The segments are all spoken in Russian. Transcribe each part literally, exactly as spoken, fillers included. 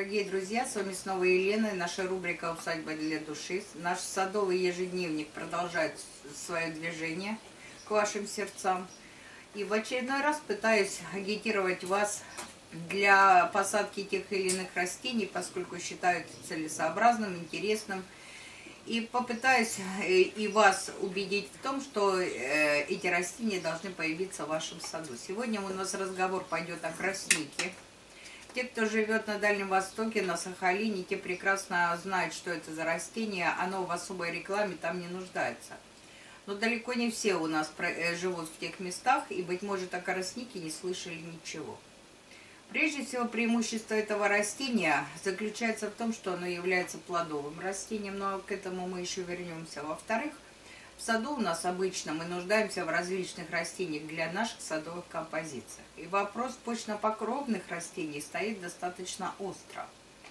дорогие друзья, с вами снова Елена и наша рубрика «Усадьба для души». Наш садовый ежедневник продолжает свое движение к вашим сердцам. И в очередной раз пытаюсь агитировать вас для посадки тех или иных растений, поскольку считаю это целесообразным, интересным. И попытаюсь и вас убедить в том, что эти растения должны появиться в вашем саду. Сегодня у нас разговор пойдет о краснике. Те, кто живет на Дальнем Востоке, на Сахалине, те прекрасно знают, что это за растение. Оно в особой рекламе там не нуждается. Но далеко не все у нас живут в тех местах, и, быть может, о краснике не слышали ничего. Прежде всего, преимущество этого растения заключается в том, что оно является плодовым растением, но к этому мы еще вернемся. Во-вторых, в саду у нас обычно мы нуждаемся в различных растениях для наших садовых композиций. И вопрос почно-покровных растений стоит достаточно остро.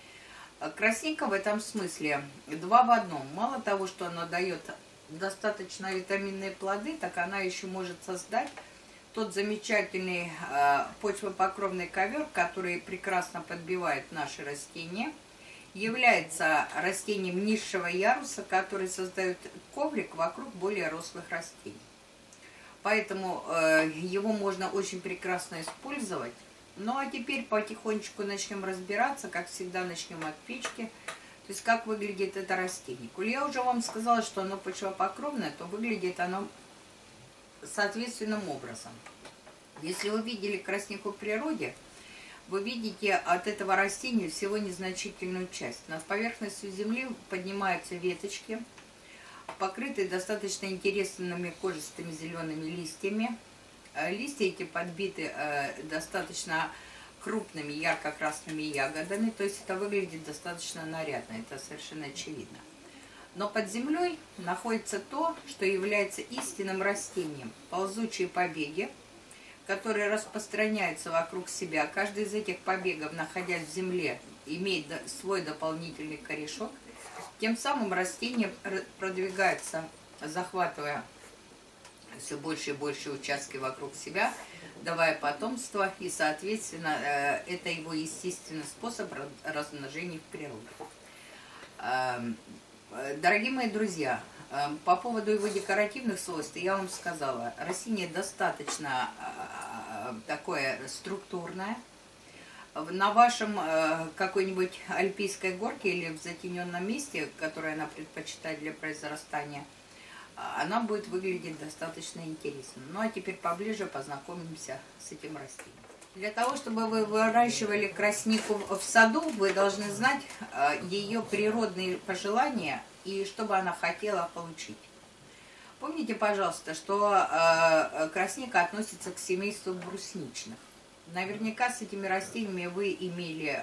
Красника в этом смысле два в одном. Мало того, что она дает достаточно витаминные плоды, так она еще может создать тот замечательный э, почвопокровный ковер, который прекрасно подбивает наши растения. Является растением низшего яруса, который создает коврик вокруг более рослых растений. Поэтому э, его можно очень прекрасно использовать. Ну а теперь потихонечку начнем разбираться, как всегда начнем от печки. То есть как выглядит это растение. Коль я уже вам сказала, что оно почвопокровное, то выглядит оно соответственным образом. Если вы видели краснику в природе, вы видите от этого растения всего незначительную часть. Над поверхностью земли поднимаются веточки, покрытые достаточно интересными кожистыми зелеными листьями. Листья эти подбиты достаточно крупными ярко-красными ягодами, то есть это выглядит достаточно нарядно, это совершенно очевидно. Но под землей находится то, что является истинным растением. Ползучие побеги, которые распространяются вокруг себя. Каждый из этих побегов, находясь в земле, имеет свой дополнительный корешок. Тем самым растение продвигается, захватывая все больше и больше участки вокруг себя, давая потомство, и, соответственно, это его естественный способ размножения в природе. Дорогие мои друзья, по поводу его декоративных свойств я вам сказала, растение достаточно такое структурное. На вашем какой-нибудь альпийской горке или в затененном месте, которое она предпочитает для произрастания, она будет выглядеть достаточно интересно. Ну а теперь поближе познакомимся с этим растением. Для того, чтобы вы выращивали краснику в саду, вы должны знать ее природные пожелания и что бы она хотела получить. Помните, пожалуйста, что красника относится к семейству брусничных. Наверняка с этими растениями вы имели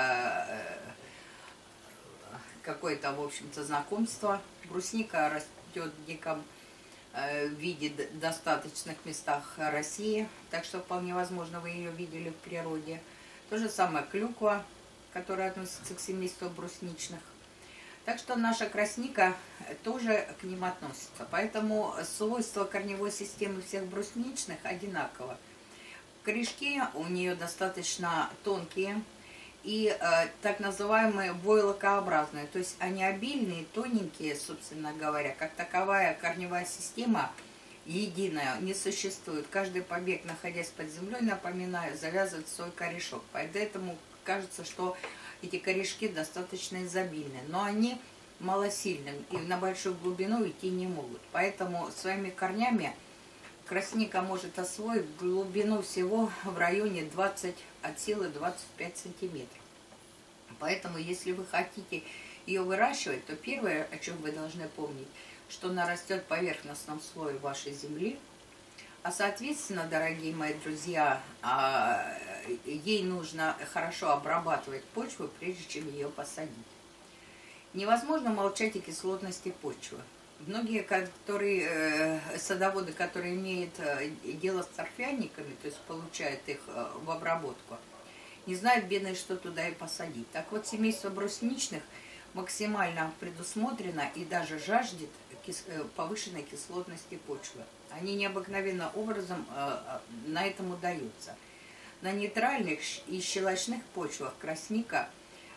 какое-то, в общем-то, знакомство. Брусника растет в диком виде в достаточных местах России, так что вполне возможно вы ее видели в природе. То же самое клюква, которая относится к семейству брусничных. Так что наша красника тоже к ним относится. Поэтому свойства корневой системы всех брусничных одинаково. Корешки у нее достаточно тонкие и э, так называемые войлокообразные. То есть они обильные, тоненькие, собственно говоря. Как таковая корневая система единая не существует. Каждый побег, находясь под землей, напоминаю, завязывает свой корешок. Поэтому кажется, что эти корешки достаточно изобильны, но они малосильны и на большую глубину идти не могут. Поэтому своими корнями красника может освоить глубину всего в районе двадцать, от силы двадцать пять сантиметров. Поэтому, если вы хотите ее выращивать, то первое, о чем вы должны помнить, что она растет в поверхностном слое вашей земли. А соответственно, дорогие мои друзья, ей нужно хорошо обрабатывать почву, прежде чем ее посадить. Невозможно молчать о кислотности почвы. Многие которые, садоводы, которые имеют дело с торфяниками, то есть получают их в обработку, не знают, бедные, что туда и посадить. Так вот, семейство брусничных максимально предусмотрено и даже жаждет повышенной кислотности почвы. Они необыкновенным образом на этом удаются. На нейтральных и щелочных почвах красника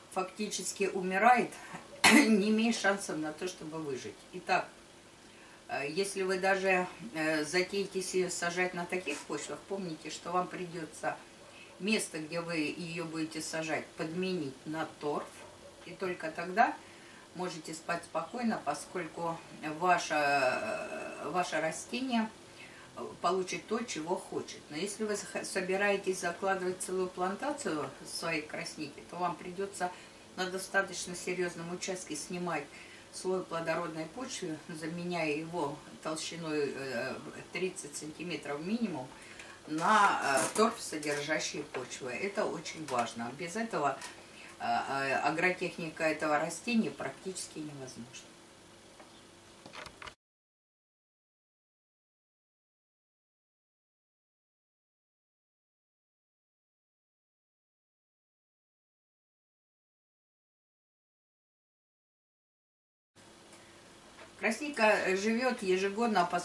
фактически умирает, не имея шансов на то, чтобы выжить. Итак, если вы даже затеетесь ее сажать на таких почвах, помните, что вам придется место, где вы ее будете сажать, подменить на торф, и только тогда можете спать спокойно, поскольку ваше, ваше растение получит то, чего хочет. Но если вы собираетесь закладывать целую плантацию своей красники, то вам придется на достаточно серьезном участке снимать слой плодородной почвы, заменяя его толщиной тридцать сантиметров минимум, на торф, содержащие почвы. Это очень важно. Без этого агротехника этого растения практически невозможна. Красника живет ежегодно по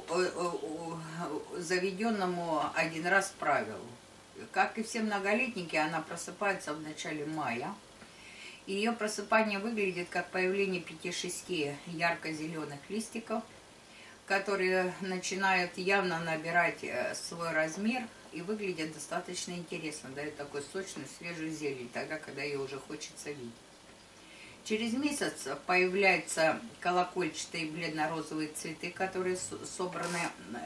заведенному один раз правилу. Как и все многолетники, она просыпается в начале мая. Ее просыпание выглядит как появление пяти-шести ярко-зеленых листиков, которые начинают явно набирать свой размер и выглядят достаточно интересно, дают такую сочную, свежую зелень, тогда, когда ее уже хочется видеть. Через месяц появляются колокольчатые бледно-розовые цветы, которые собраны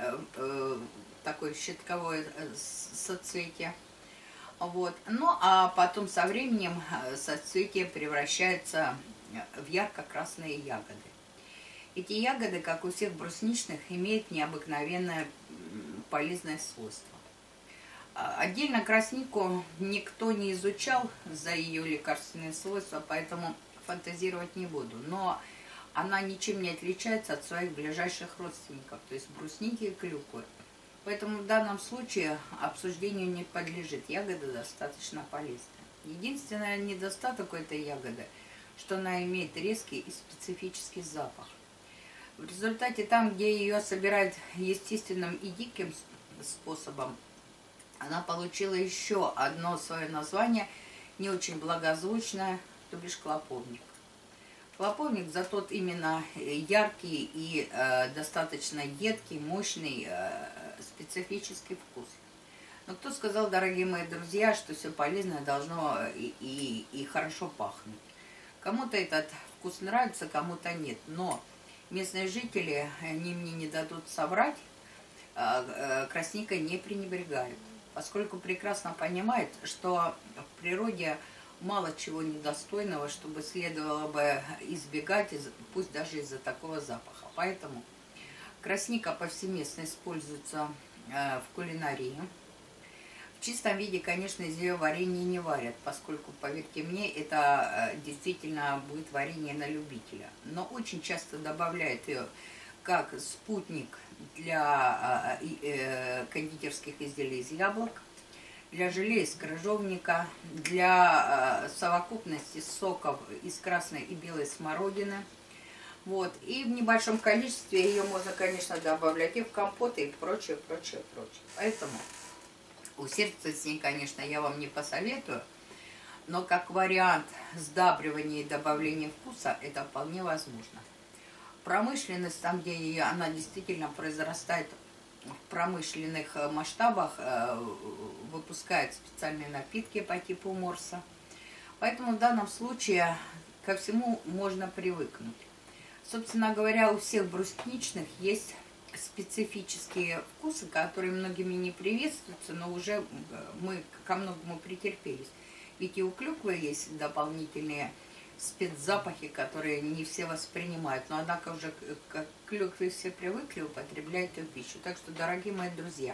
в такое щитковое соцветие. Вот. Ну, а потом со временем соцветие превращается в ярко-красные ягоды. Эти ягоды, как у всех брусничных, имеют необыкновенное полезное свойство. Отдельно краснику никто не изучал за ее лекарственные свойства, поэтому фантазировать не буду. Но она ничем не отличается от своих ближайших родственников, то есть брусники и клюквы. Поэтому в данном случае обсуждению не подлежит. Ягода достаточно полезная. Единственный недостаток этой ягоды, что она имеет резкий и специфический запах. В результате там, где ее собирают естественным и диким способом, она получила еще одно свое название, не очень благозвучное, то бишь клоповник. Клоповник за тот именно яркий и э, достаточно едкий, мощный, э, специфический вкус. Но кто сказал, дорогие мои друзья, что все полезное должно и, и, и хорошо пахнуть? Кому-то этот вкус нравится, кому-то нет. Но местные жители, они мне не дадут соврать, э, э, красникой не пренебрегают, поскольку прекрасно понимают, что в природе мало чего недостойного, чтобы следовало бы избегать, пусть даже из-за такого запаха. Поэтому красника повсеместно используется в кулинарии. В чистом виде, конечно, из ее варенье не варят, поскольку, поверьте мне, это действительно будет варенье на любителя. Но очень часто добавляют ее как спутник для кондитерских изделий из яблок, для желе из крыжовника, для э, совокупности соков из красной и белой смородины. Вот. И в небольшом количестве ее можно, конечно, добавлять и в компоты, и прочее, прочее, прочее. Поэтому усердствовать с ней, конечно, я вам не посоветую, но как вариант сдабривания и добавления вкуса это вполне возможно. Промышленность, там, где она действительно произрастает в промышленных масштабах, выпускают специальные напитки по типу морса. Поэтому в данном случае ко всему можно привыкнуть. Собственно говоря, у всех брусничных есть специфические вкусы, которые многими не приветствуются, но уже мы ко многому претерпелись. Ведь и у клюквы есть дополнительные спецзапахи, которые не все воспринимают. Но, однако, уже к клюкве все привыкли употреблять эту пищу. Так что, дорогие мои друзья,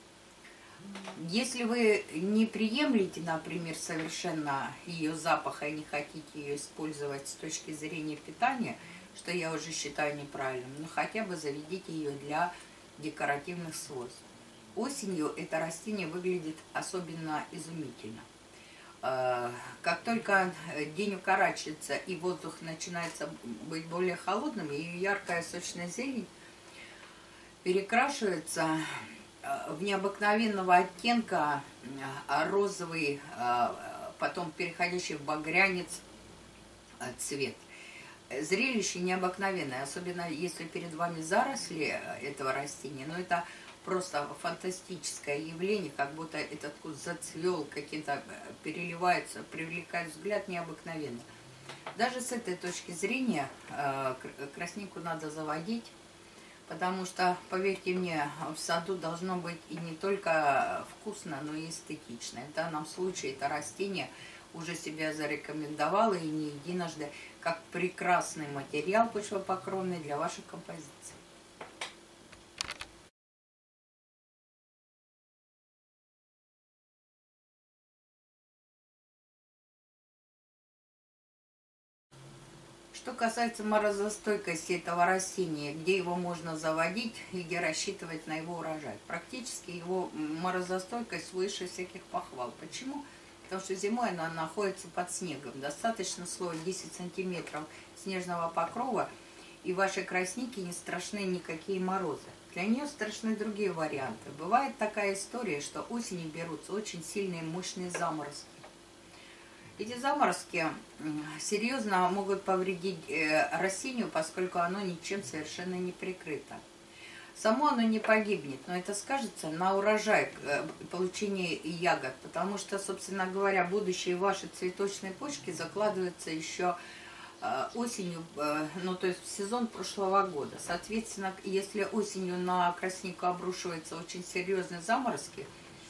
если вы не приемлете, например, совершенно ее запаха и не хотите ее использовать с точки зрения питания, что я уже считаю неправильным, но хотя бы заведите ее для декоративных свойств. Осенью это растение выглядит особенно изумительно. Как только день укорачивается и воздух начинается быть более холодным, ее яркая сочная зелень перекрашивается в необыкновенного оттенка розовый потом переходящий в багрянец цвет. Зрелище необыкновенное, особенно если перед вами заросли этого растения, но это просто фантастическое явление, как будто этот куст зацвел, каким-то переливается, привлекает взгляд необыкновенно. Даже с этой точки зрения краснику надо заводить, потому что, поверьте мне, в саду должно быть и не только вкусно, но и эстетично. В данном случае это растение уже себя зарекомендовало и не единожды как прекрасный материал почвопокровный для вашей композиции. Что касается морозостойкости этого растения, где его можно заводить и где рассчитывать на его урожай. Практически его морозостойкость выше всяких похвал. Почему? Потому что зимой она находится под снегом. Достаточно слоя десять сантиметров снежного покрова, и вашей краснике не страшны никакие морозы. Для нее страшны другие варианты. Бывает такая история, что осенью берутся очень сильные мощные заморозки. Эти заморозки серьезно могут повредить растению, поскольку оно ничем совершенно не прикрыто. Само оно не погибнет, но это скажется на урожай, получении ягод, потому что, собственно говоря, будущие ваши цветочные почки закладываются еще осенью, ну то есть в сезон прошлого года. Соответственно, если осенью на краснику обрушиваются очень серьезные заморозки,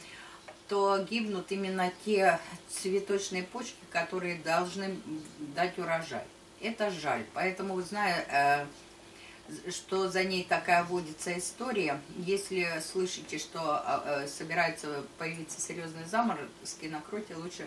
то гибнут именно те цветочные почки, которые должны дать урожай. Это жаль. Поэтому, зная, что за ней такая водится история, если слышите, что собирается появиться серьезные заморозки, накройте лучше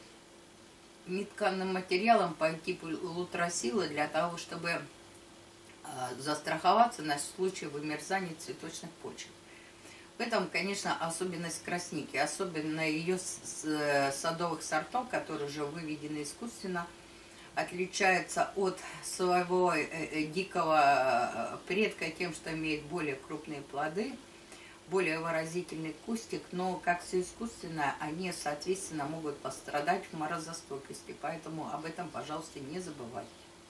нетканным материалом по типу лутросила для того, чтобы застраховаться на случай вымерзания цветочных почек. В этом, конечно, особенность красники, особенно ее садовых сортов, которые уже выведены искусственно, отличается от своего дикого предка тем, что имеет более крупные плоды, более выразительный кустик, но как все искусственно, они, соответственно, могут пострадать в морозостойкости, поэтому об этом, пожалуйста, не забывайте.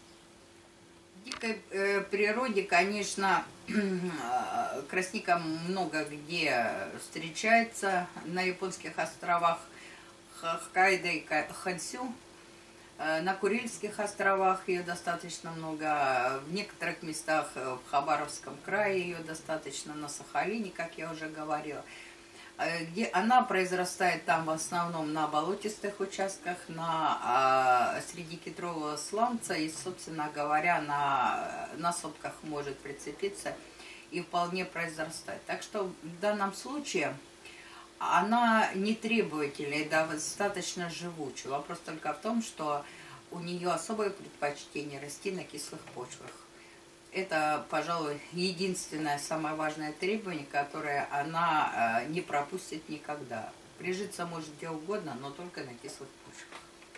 В дикой э, природе, конечно, красника много где встречается. На японских островах Хоккайдо и Хонсю, э, на Курильских островах ее достаточно много, в некоторых местах в Хабаровском крае ее достаточно, на Сахалине, как я уже говорила. Где она произрастает там в основном на болотистых участках, на, а, среди кедрового сланца и, собственно говоря, на, на сопках может прицепиться и вполне произрастать. Так что в данном случае она не требовательная, да, достаточно живучая. Вопрос только в том, что у нее особое предпочтение расти на кислых почвах. Это, пожалуй, единственное самое важное требование, которое она не пропустит никогда. Прижиться может где угодно, но только на кислых почвах.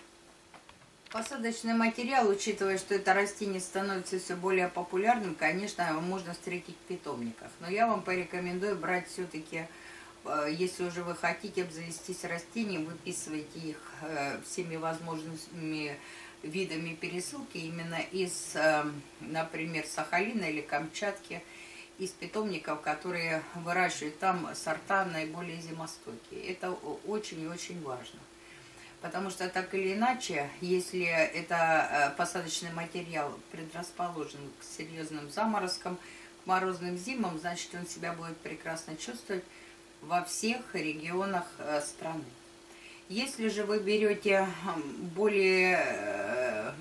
Посадочный материал, учитывая, что это растение становится все более популярным, конечно, можно встретить в питомниках. Но я вам порекомендую брать все-таки, если уже вы хотите обзавестись растением, выписывайте их всеми возможными видами пересылки именно из, например, Сахалина или Камчатки, из питомников, которые выращивают там сорта наиболее зимостойкие. Это очень и очень важно. Потому что так или иначе, если это посадочный материал предрасположен к серьезным заморозкам, к морозным зимам, значит, он себя будет прекрасно чувствовать во всех регионах страны. Если же вы берете более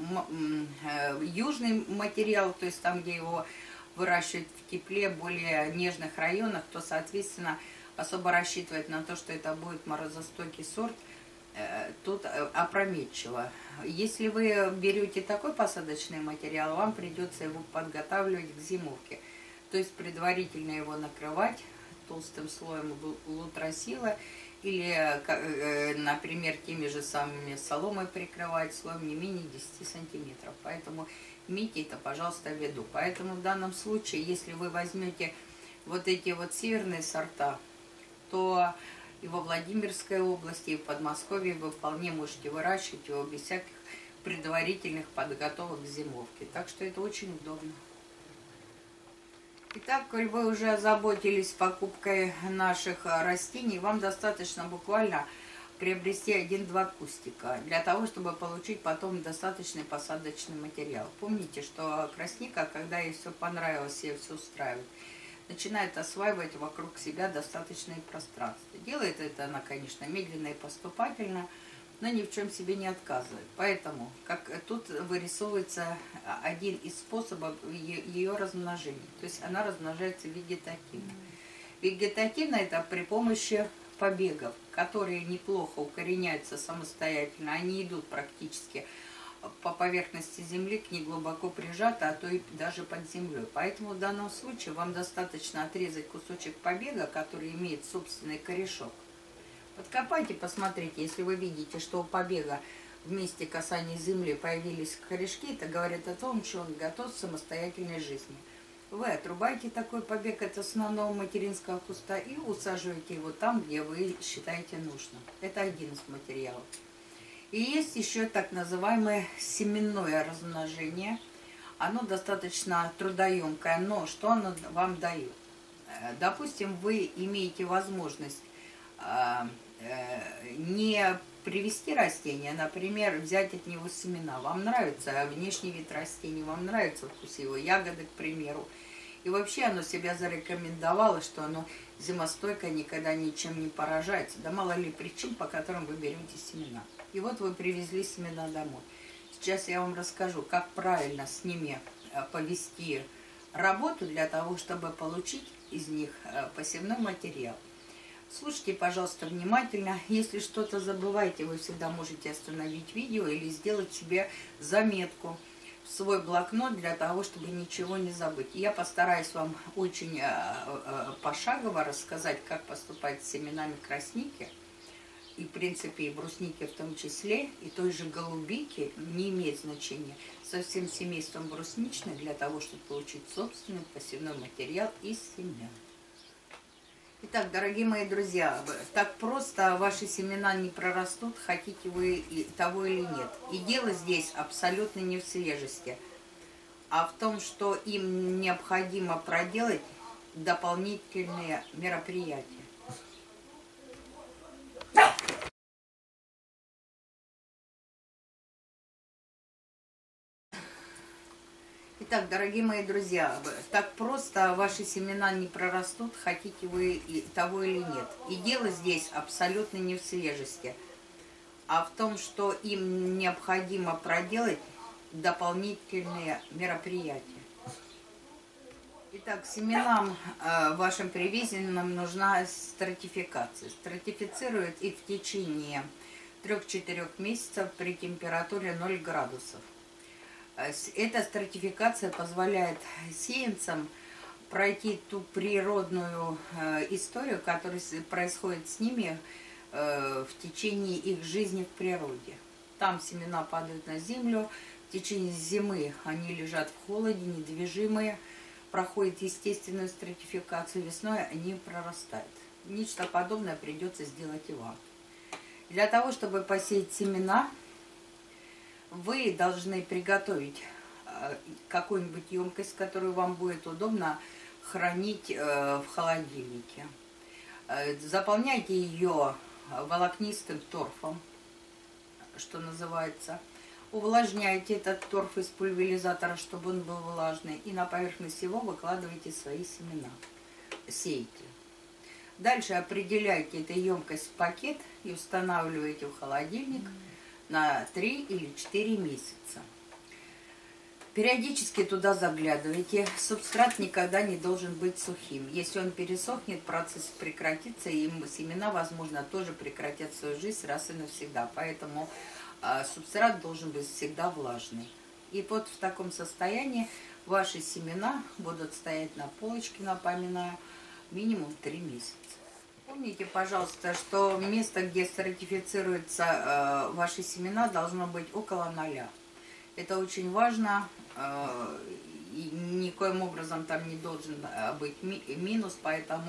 южный материал, то есть там, где его выращивают в тепле, более нежных районах, то, соответственно, особо рассчитывать на то, что это будет морозостойкий сорт, тут опрометчиво. Если вы берете такой посадочный материал, вам придется его подготавливать к зимовке. То есть предварительно его накрывать толстым слоем лутросила, или, например, теми же самыми соломой прикрывать слоем не менее десяти сантиметров. Поэтому имейте это, пожалуйста, в виду. Поэтому в данном случае, если вы возьмете вот эти вот северные сорта, то И во Владимирской области, и в Подмосковье вы вполне можете выращивать его без всяких предварительных подготовок к зимовке. Так что это очень удобно. Итак, коль вы уже озаботились покупкой наших растений, вам достаточно буквально приобрести один-два кустика для того, чтобы получить потом достаточный посадочный материал. Помните, что красника, когда ей все понравилось, ей все устраивает, начинает осваивать вокруг себя достаточное пространство. Делает это она, конечно, медленно и поступательно, но ни в чем себе не отказывает. Поэтому как тут вырисовывается один из способов ее размножения. То есть она размножается вегетативно. Вегетативно это при помощи побегов, которые неплохо укореняются самостоятельно. Они идут практически по поверхности земли, к ней глубоко прижаты, а то и даже под землей. Поэтому в данном случае вам достаточно отрезать кусочек побега, который имеет собственный корешок. Подкопайте, посмотрите, если вы видите, что у побега в месте касания земли появились корешки, это говорит о том, что он готов к самостоятельной жизни. Вы отрубаете такой побег от основного материнского куста и усаживаете его там, где вы считаете нужным. Это один из материалов. И есть еще так называемое семенное размножение. Оно достаточно трудоемкое, но что оно вам дает? Допустим, вы имеете возможность не привести растение, например, взять от него семена. Вам нравится внешний вид растения, вам нравится вкус его, ягоды, к примеру. И вообще оно себя зарекомендовало, что оно зимостойкое, никогда ничем не поражается. Да мало ли причин, по которым вы берете семена. И вот вы привезли семена домой. Сейчас я вам расскажу, как правильно с ними повести работу для того, чтобы получить из них посевной материал. Слушайте, пожалуйста, внимательно. Если что-то забываете, вы всегда можете остановить видео или сделать себе заметку в свой блокнот для того, чтобы ничего не забыть. Я постараюсь вам очень пошагово рассказать, как поступать с семенами красники, и, в принципе, и брусники в том числе, и той же голубики, не имеет значения, со всем семейством брусничных, для того, чтобы получить собственный посевной материал из семян. Итак, дорогие мои друзья, так просто ваши семена не прорастут, хотите вы того или нет. И дело здесь абсолютно не в свежести, а в том, что им необходимо проделать дополнительные мероприятия. Итак, дорогие мои друзья, так просто ваши семена не прорастут, хотите вы того или нет. И дело здесь абсолютно не в свежести, а в том, что им необходимо проделать дополнительные мероприятия. Итак, семенам э, вашим привезенным нужна стратификация. Стратифицируют их в течение трёх-четырёх месяцев при температуре ноль градусов. Эта стратификация позволяет сеянцам пройти ту природную э, историю, которая происходит с ними э, в течение их жизни в природе. Там семена падают на землю, в течение зимы они лежат в холоде, недвижимые, проходят естественную стратификацию, весной они прорастают. Нечто подобное придется сделать и вам. Для того, чтобы посеять семена, вы должны приготовить какую-нибудь емкость, которую вам будет удобно хранить в холодильнике. Заполняйте ее волокнистым торфом, что называется. Увлажняйте этот торф из пульверизатора, чтобы он был влажный. И на поверхность его выкладывайте свои семена. Сейте. Дальше определяйте эту емкость в пакет и устанавливаете в холодильник на три или четыре месяца. Периодически туда заглядывайте. Субстрат никогда не должен быть сухим. Если он пересохнет, процесс прекратится, и семена, возможно, тоже прекратят свою жизнь раз и навсегда. Поэтому э, субстрат должен быть всегда влажный. И вот в таком состоянии ваши семена будут стоять на полочке, напоминаю, минимум три месяца. Помните, пожалуйста, что место, где стратифицируются э, ваши семена, должно быть около ноля. Это очень важно, э, и никоим образом там не должен быть ми минус, поэтому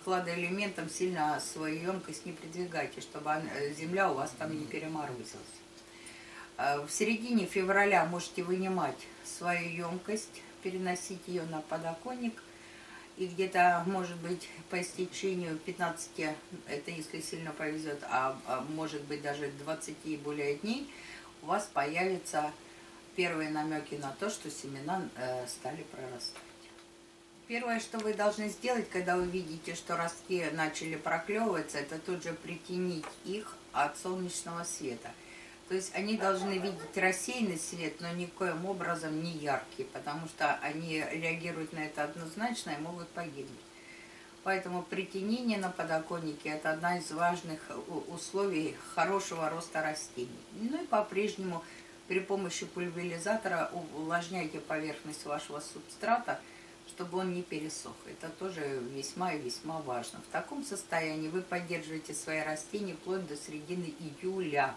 кладоэлементом сильно свою емкость не придвигайте, чтобы земля у вас там не переморозилась. В середине февраля можете вынимать свою емкость, переносить ее на подоконник. И где-то, может быть, по истечению пятнадцати, это если сильно повезет, а, а может быть даже двадцати и более дней, у вас появятся первые намеки на то, что семена э, стали прорастать. Первое, что вы должны сделать, когда вы видите, что ростки начали проклевываться, это тут же притянить их от солнечного света. То есть они должны видеть рассеянный свет, но никоим образом не яркий, потому что они реагируют на это однозначно и могут погибнуть. Поэтому притянение на подоконнике – это одна из важных условий хорошего роста растений. Ну и по-прежнему при помощи пульверизатора увлажняйте поверхность вашего субстрата, чтобы он не пересох. Это тоже весьма и весьма важно. В таком состоянии вы поддерживаете свои растения вплоть до середины июля.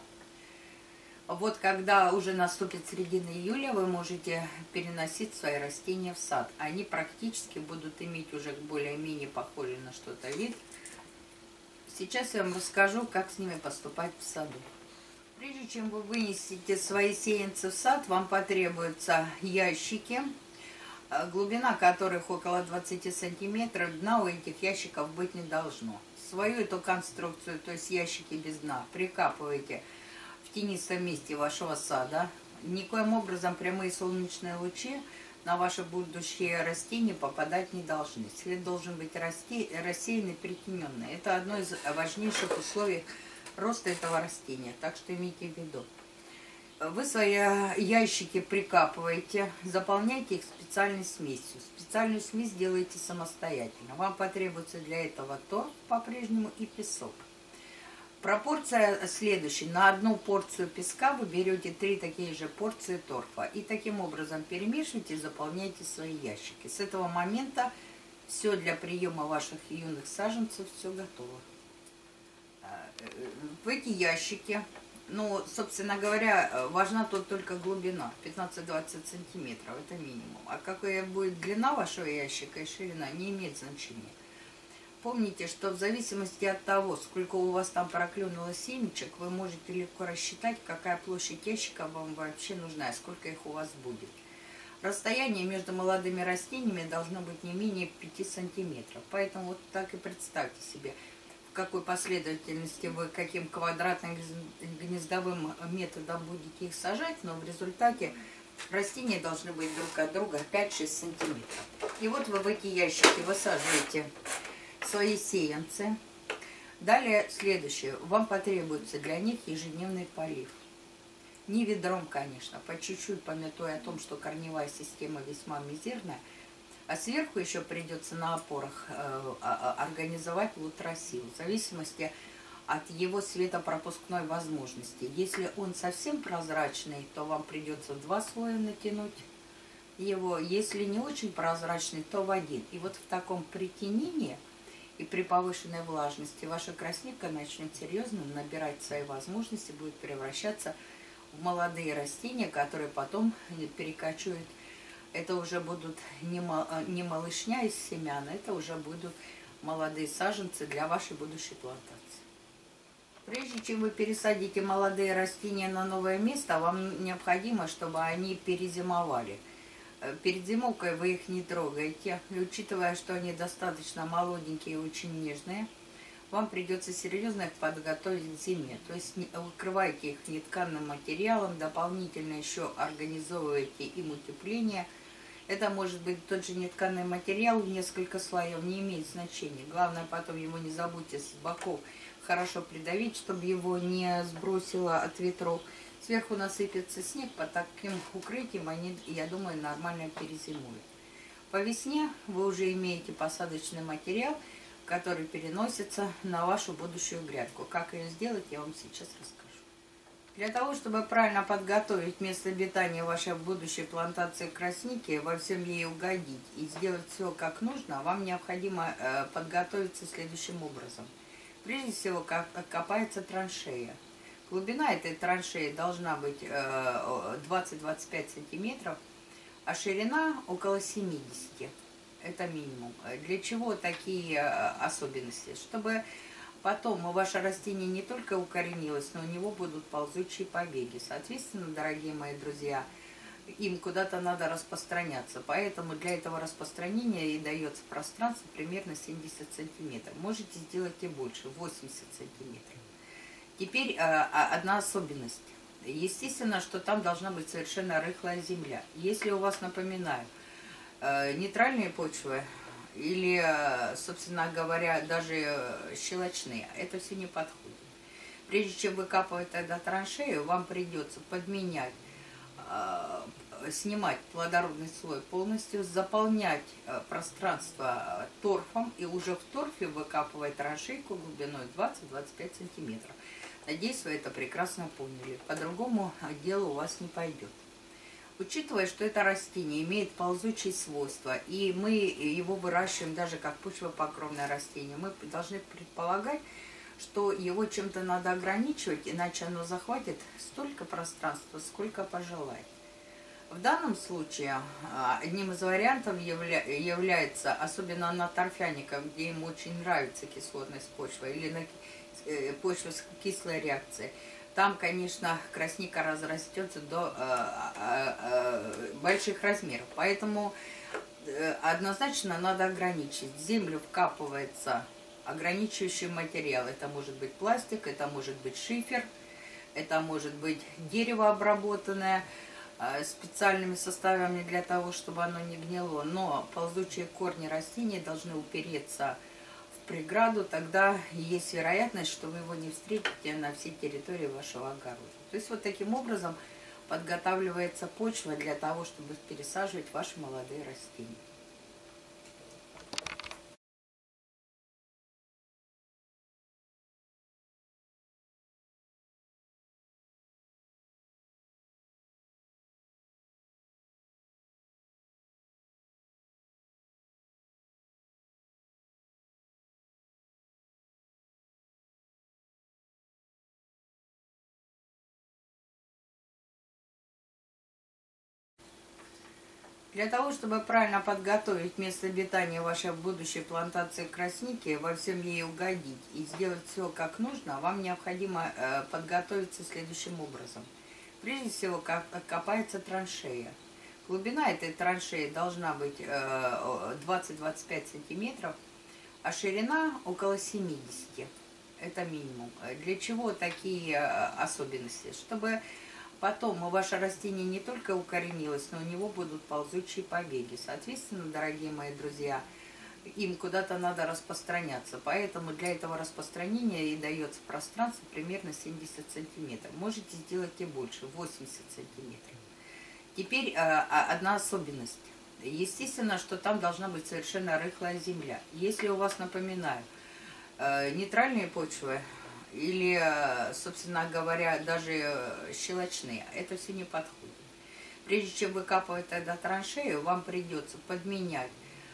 Вот когда уже наступит середина июля, вы можете переносить свои растения в сад. Они практически будут иметь уже более-менее похожий на что-то вид. Сейчас я вам расскажу, как с ними поступать в саду. Прежде чем вы вынесете свои сеянцы в сад, вам потребуются ящики, глубина которых около двадцати сантиметров. Дна у этих ящиков быть не должно. Свою эту конструкцию, то есть ящики без дна, прикапываете в тенистом месте вашего сада. Никоим образом прямые солнечные лучи на ваши будущие растения попадать не должны. Свет должен быть рассеянный, притененный. Это одно из важнейших условий роста этого растения. Так что имейте в виду. Вы свои ящики прикапываете, заполняйте их специальной смесью. Специальную смесь делаете самостоятельно. Вам потребуется для этого торф по-прежнему и песок. Пропорция следующая. На одну порцию песка вы берете три такие же порции торфа. И таким образом перемешиваете и заполняете свои ящики. С этого момента все для приема ваших юных саженцев, все готово. В эти ящики, ну, собственно говоря, важна тут только глубина, пятнадцать-двадцать сантиметров, это минимум. А какая будет длина вашего ящика и ширина, не имеет значения. Помните, что в зависимости от того, сколько у вас там проклюнуло семечек, вы можете легко рассчитать, какая площадь ящика вам вообще нужна, и сколько их у вас будет. Расстояние между молодыми растениями должно быть не менее пяти сантиметров. Поэтому вот так и представьте себе, в какой последовательности вы каким квадратным гнездовым методом будете их сажать, но в результате растения должны быть друг от друга пять-шесть сантиметров. И вот вы в эти ящики высаживаете свои сеянцы. Далее следующее. Вам потребуется для них ежедневный полив. Не ведром, конечно, по чуть-чуть, памятуя о том, что корневая система весьма мизерная. А сверху еще придется на опорах э, организовать лутросил, в зависимости от его светопропускной возможности. Если он совсем прозрачный, то вам придется два слоя натянуть его. Если не очень прозрачный, то в один. И вот в таком притенении и при повышенной влажности ваша красника начнет серьезно набирать свои возможности, будет превращаться в молодые растения, которые потом перекочуют. Это уже будут не малышня из семян, это уже будут молодые саженцы для вашей будущей плантации. Прежде чем вы пересадите молодые растения на новое место, вам необходимо, чтобы они перезимовали. Перед зимовкой вы их не трогаете, и учитывая, что они достаточно молоденькие и очень нежные, вам придется серьезно их подготовить к зиме. То есть укрывайте их нетканным материалом, дополнительно еще организовывайте им утепление. Это может быть тот же нетканый материал в несколько слоев, не имеет значения. Главное, потом его не забудьте с боков хорошо придавить, чтобы его не сбросило от ветров. Сверху насыпется снег, по таким укрытиям они, я думаю, нормально перезимуют. По весне вы уже имеете посадочный материал, который переносится на вашу будущую грядку. Как ее сделать, я вам сейчас расскажу. Для того, чтобы правильно подготовить место обитания вашей будущей плантации красники, во всем ей угодить и сделать все как нужно, вам необходимо э, подготовиться следующим образом. Прежде всего, как копается траншея. Глубина этой траншеи должна быть двадцать-двадцать пять сантиметров, а ширина около семидесяти. Это минимум. Для чего такие особенности? Чтобы потом ваше растение не только укоренилось, но у него будут ползучие побеги. Соответственно, дорогие мои друзья, им куда-то надо распространяться. Поэтому для этого распространения и дается пространство примерно семьдесят сантиметров. Можете сделать и больше, восемьдесят сантиметров. Теперь одна особенность. Естественно, что там должна быть совершенно рыхлая земля. Если у вас, напоминаю, нейтральные почвы или, собственно говоря, даже щелочные, это все не подходит. Прежде чем выкапывать тогда траншею, вам придется подменять, снимать плодородный слой полностью, заполнять пространство торфом и уже в торфе выкапывать траншейку глубиной двадцать-двадцать пять сантиметров. Надеюсь, вы это прекрасно поняли. По-другому дело у вас не пойдет. Учитывая, что это растение имеет ползучие свойства, и мы его выращиваем даже как почвопокровное растение, мы должны предполагать, что его чем-то надо ограничивать, иначе оно захватит столько пространства, сколько пожелает. В данном случае одним из вариантов явля является, особенно на торфяниках, где им очень нравится кислотность почвы, или на почве с кислой реакцией, там, конечно, красника разрастется до э, э, э, больших размеров. Поэтому э, однозначно надо ограничить. В землю вкапывается ограничивающий материал. Это может быть пластик, это может быть шифер, это может быть дерево обработанное э, специальными составами для того, чтобы оно не гнило. Но ползучие корни растений должны упереться преграду, тогда есть вероятность, что вы его не встретите на всей территории вашего огорода. То есть вот таким образом подготавливается почва для того, чтобы пересаживать ваши молодые растения. Для того, чтобы правильно подготовить место обитания вашей будущей плантации красники, во всем ей угодить и сделать все как нужно, вам необходимо э, подготовиться следующим образом. Прежде всего, копается траншея. Глубина этой траншеи должна быть э, двадцать-двадцать пять сантиметров, а ширина около семидесяти. Это минимум. Для чего такие особенности? Чтобы потом ваше растение не только укоренилось, но у него будут ползучие побеги. Соответственно, дорогие мои друзья, им куда-то надо распространяться. Поэтому для этого распространения и дается пространство примерно семьдесят сантиметров. Можете сделать и больше, восемьдесят сантиметров. Теперь одна особенность. Естественно, что там должна быть совершенно рыхлая земля. Если у вас, напоминаю, нейтральные почвы или, собственно говоря, даже щелочные, это все не подходит. Прежде чем выкапывать тогда траншею, вам придется подменять,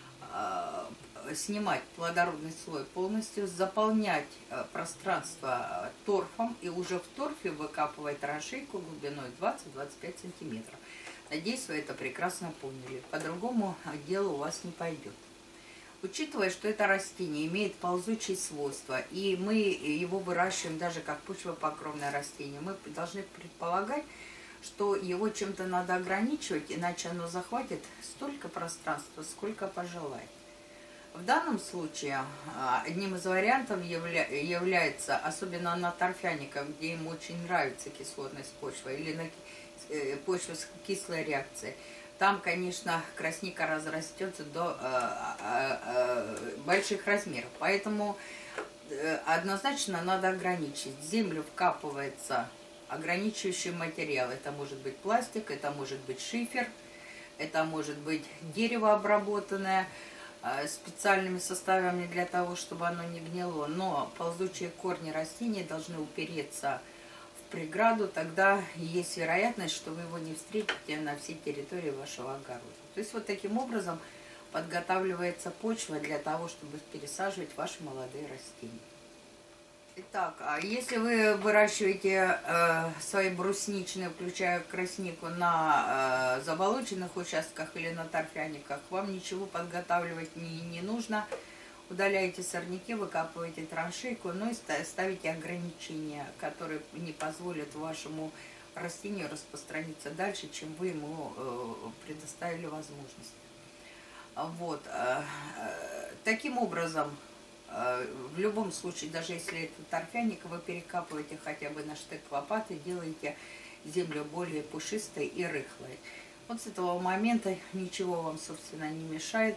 снимать плодородный слой полностью, заполнять пространство торфом и уже в торфе выкапывать траншейку глубиной двадцать-двадцать пять сантиметров. Надеюсь, вы это прекрасно поняли. По-другому дело у вас не пойдет. Учитывая, что это растение имеет ползучие свойства, и мы его выращиваем даже как почвопокровное растение, мы должны предполагать, что его чем-то надо ограничивать, иначе оно захватит столько пространства, сколько пожелает. В данном случае одним из вариантов явля является, особенно на торфяниках, где им очень нравится кислотность почвы, или на почве с кислой реакцией, там, конечно, красника разрастется до э, э, э, больших размеров. Поэтому э, однозначно надо ограничить. В землю вкапывается ограничивающий материал. Это может быть пластик, это может быть шифер, это может быть дерево обработанное э, специальными составами для того, чтобы оно не гнило. Но ползучие корни растений должны упереться преграду, тогда есть вероятность, что вы его не встретите на всей территории вашего огорода. То есть вот таким образом подготавливается почва для того, чтобы пересаживать ваши молодые растения. Итак, а если вы выращиваете э, свои брусничные, включая краснику, на э, заболоченных участках или на торфяниках, вам ничего подготавливать не, не нужно. Удаляете сорняки, выкапываете траншейку, но и ставите ограничения, которые не позволят вашему растению распространиться дальше, чем вы ему э, предоставили возможность. Вот. Э, э, таким образом, в любом случае, даже если это торфяник, вы перекапываете хотя бы на штык лопаты, делаете землю более пушистой и рыхлой. Вот с этого момента ничего вам, собственно, не мешает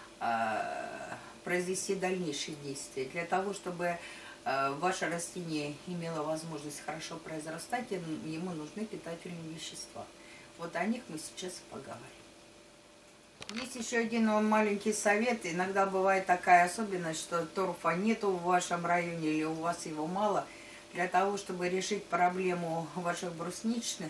произвести дальнейшие действия. Для того, чтобы ваше растение имело возможность хорошо произрастать, ему нужны питательные вещества. Вот о них мы сейчас поговорим. Есть еще один маленький совет. Иногда бывает такая особенность, что торфа нету в вашем районе или у вас его мало. Для того, чтобы решить проблему ваших брусничных,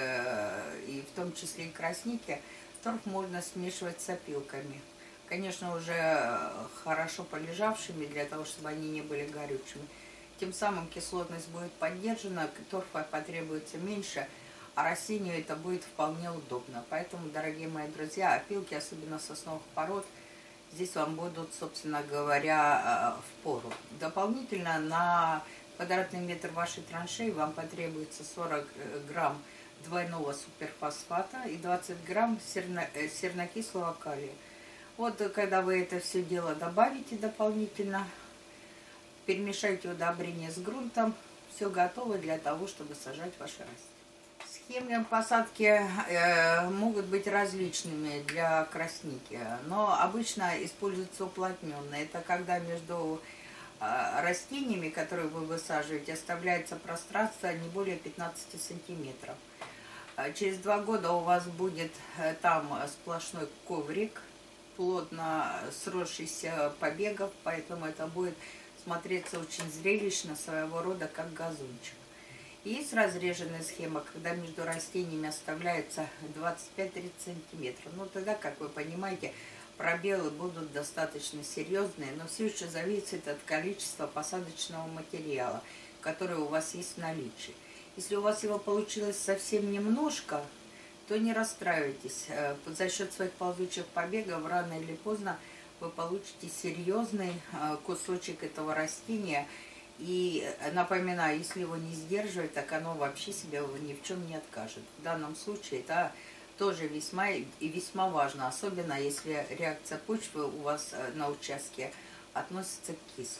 э, и в том числе и красники, торф можно смешивать с опилками. Конечно, уже хорошо полежавшими, для того, чтобы они не были горючими. Тем самым кислотность будет поддержана, торфа потребуется меньше, а растению это будет вполне удобно. Поэтому, дорогие мои друзья, опилки, особенно сосновых пород, здесь вам будут, собственно говоря, впору. Дополнительно на квадратный метр вашей траншеи вам потребуется сорок грамм двойного суперфосфата и двадцать грамм серно, сернокислого калия. Вот когда вы это все дело добавите дополнительно, перемешайте удобрение с грунтом, все готово для того, чтобы сажать ваши растения. Схемы посадки э, могут быть различными для красники, но обычно используется уплотненное. Это когда между э, растениями, которые вы высаживаете, оставляется пространство не более пятнадцати сантиметров. Через два года у вас будет э, там сплошной коврик, плотно сросшийся побегов, поэтому это будет смотреться очень зрелищно, своего рода как газончик. Есть разреженная схема, когда между растениями оставляется двадцать пять — тридцать сантиметров. Но тогда, как вы понимаете, пробелы будут достаточно серьезные, но все еще зависит от количества посадочного материала, который у вас есть в наличии. Если у вас его получилось совсем немножко, то не расстраивайтесь. За счет своих ползучих побегов рано или поздно вы получите серьезный кусочек этого растения. И напоминаю, если его не сдерживать, так оно вообще себя ни в чем не откажет. В данном случае это тоже весьма и весьма важно, особенно если реакция почвы у вас на участке относится к кислой.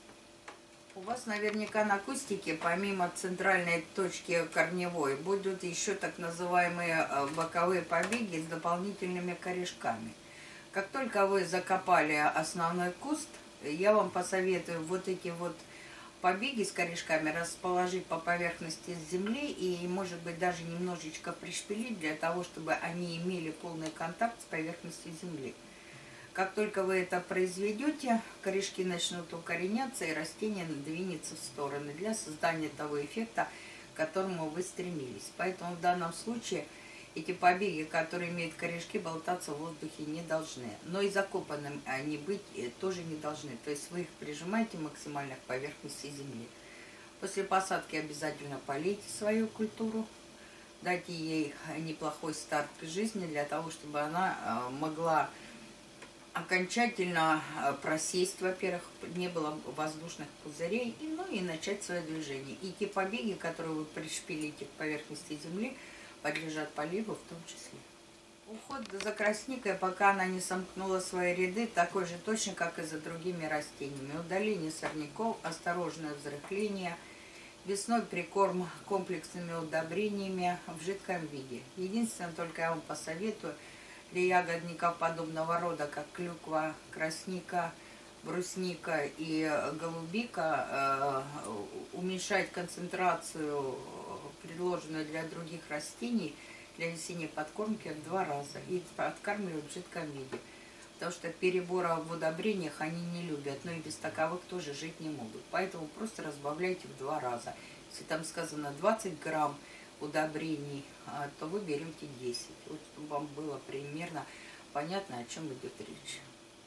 У вас наверняка на кустике, помимо центральной точки корневой, будут еще так называемые боковые побеги с дополнительными корешками. Как только вы закопали основной куст, я вам посоветую вот эти вот побеги с корешками расположить по поверхности земли и, может быть, даже немножечко пришпилить, для того, чтобы они имели полный контакт с поверхностью земли. Как только вы это произведете, корешки начнут укореняться, и растение двинется в стороны для создания того эффекта, к которому вы стремились. Поэтому в данном случае эти побеги, которые имеют корешки, болтаться в воздухе не должны. Но и закопанным они быть тоже не должны. То есть вы их прижимаете максимально к поверхности земли. После посадки обязательно полейте свою культуру. Дайте ей неплохой старт к жизни, для того, чтобы она могла окончательно просесть, во-первых, не было воздушных пузырей, и, ну и начать свое движение. И те побеги, которые вы пришпилите к поверхности земли, подлежат поливу в том числе. Уход за красникой, пока она не сомкнула свои ряды, такой же точно, как и за другими растениями. Удаление сорняков, осторожное взрыхление, весной прикорм комплексными удобрениями в жидком виде. Единственное, только я вам посоветую, для ягодников подобного рода, как клюква, красника, брусника и голубика, э, уменьшать концентрацию, предложенную для других растений, для весенней подкормки в два раза и подкармливать в жидком виде. Потому что перебора в удобрениях они не любят, но и без таковых тоже жить не могут. Поэтому просто разбавляйте в два раза. Если там сказано двадцать грамм удобрений, то вы берете десять. Вот, чтобы вам было примерно понятно, о чем идет речь.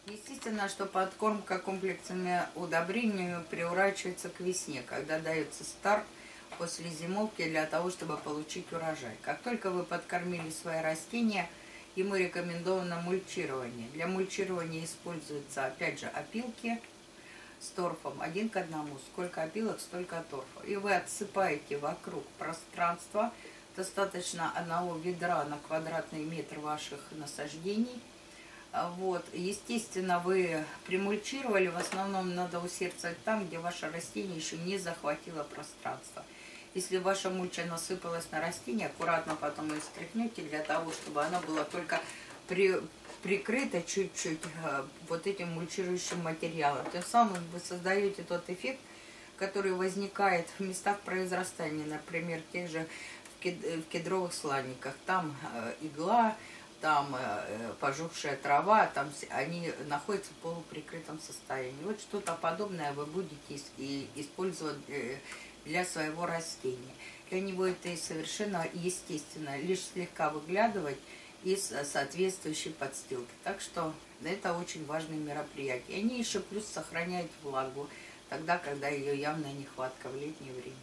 Естественно, что подкормка комплексными удобрениями приурачивается к весне, когда дается старт после зимовки для того, чтобы получить урожай. Как только вы подкормили свои растения, ему рекомендовано мульчирование. Для мульчирования используются, опять же, опилки с торфом один к одному. Сколько опилок, столько торфа. И вы отсыпаете вокруг пространства, достаточно одного ведра на квадратный метр ваших насаждений. Вот. Естественно, вы примульчировали, в основном надо усердствовать там, где ваше растение еще не захватило пространство. Если ваша мульча насыпалась на растение, аккуратно потом ее стряхнете, для того, чтобы она была только при, прикрыта чуть-чуть вот этим мульчирующим материалом. Тем самым вы создаете тот эффект, который возникает в местах произрастания, например, тех же в кедровых сланниках. Там игла, там пожухшая трава, там они находятся в полуприкрытом состоянии. Вот что-то подобное вы будете использовать для своего растения. Для него это и совершенно естественно, лишь слегка выглядывать из соответствующей подстилки. Так что это очень важные мероприятия. Они еще плюс сохраняют влагу тогда, когда ее явная нехватка в летнее время.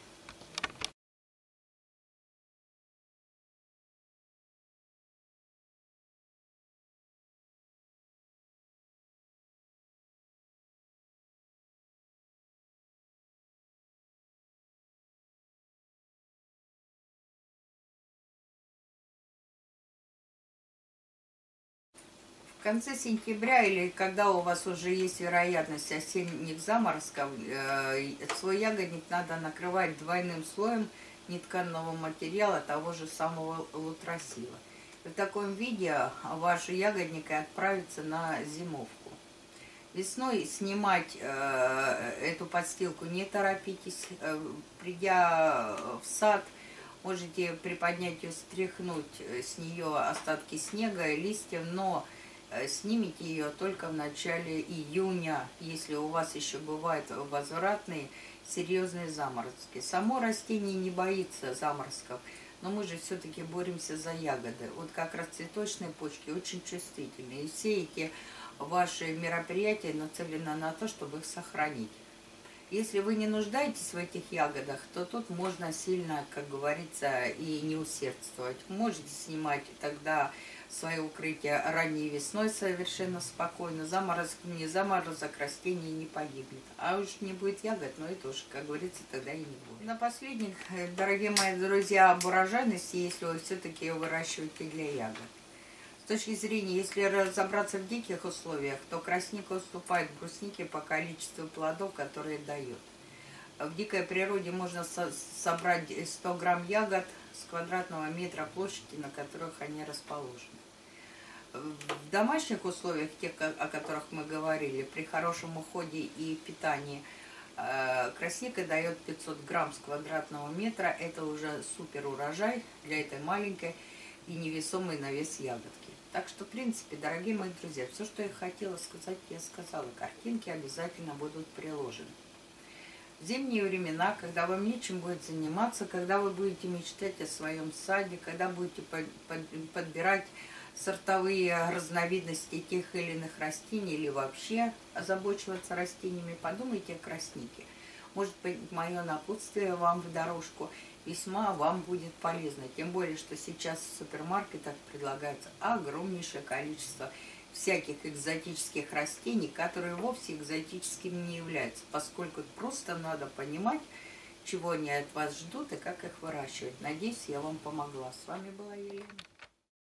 В конце сентября или когда у вас уже есть вероятность осенних заморозков, э, свой ягодник надо накрывать двойным слоем нетканного материала того же самого лутросила. В таком виде ваш ягодник и отправится на зимовку. Весной снимать э, эту подстилку не торопитесь. Э, придя в сад, можете приподнять ее, стряхнуть с нее остатки снега и листьев, но снимите ее только в начале июня, если у вас еще бывают возвратные серьезные заморозки. Само растение не боится заморозков, но мы же все-таки боремся за ягоды. Вот как раз цветочные почки очень чувствительны, и все эти ваши мероприятия нацелены на то, чтобы их сохранить. Если вы не нуждаетесь в этих ягодах, то тут можно сильно, как говорится, и не усердствовать. Можете снимать тогда свое укрытие ранней весной совершенно спокойно. Заморозок, не заморозок, растение не погибнет. А уж не будет ягод, но это уж, как говорится, тогда и не будет. Напоследок, дорогие мои друзья, об урожайности, если вы все-таки ее выращиваете для ягод. С точки зрения, если разобраться в диких условиях, то красника уступает бруснике по количеству плодов, которые дает. В дикой природе можно со собрать сто грамм ягод с квадратного метра площади, на которых они расположены. В домашних условиях, тех, о которых мы говорили, при хорошем уходе и питании, красника дает пятьсот грамм с квадратного метра. Это уже супер урожай для этой маленькой и невесомой на вес ягодки. Так что, в принципе, дорогие мои друзья, все, что я хотела сказать, я сказала. Картинки обязательно будут приложены. В зимние времена, когда вам нечем будет заниматься, когда вы будете мечтать о своем саде, когда будете подбирать сортовые разновидности тех или иных растений или вообще озабочиваться растениями, подумайте о краснике. Может быть, мое напутствие вам в дорожку весьма вам будет полезно. Тем более, что сейчас в супермаркетах предлагается огромнейшее количество всяких экзотических растений, которые вовсе экзотическими не являются, поскольку просто надо понимать, чего они от вас ждут и как их выращивать. Надеюсь, я вам помогла. С вами была Елена.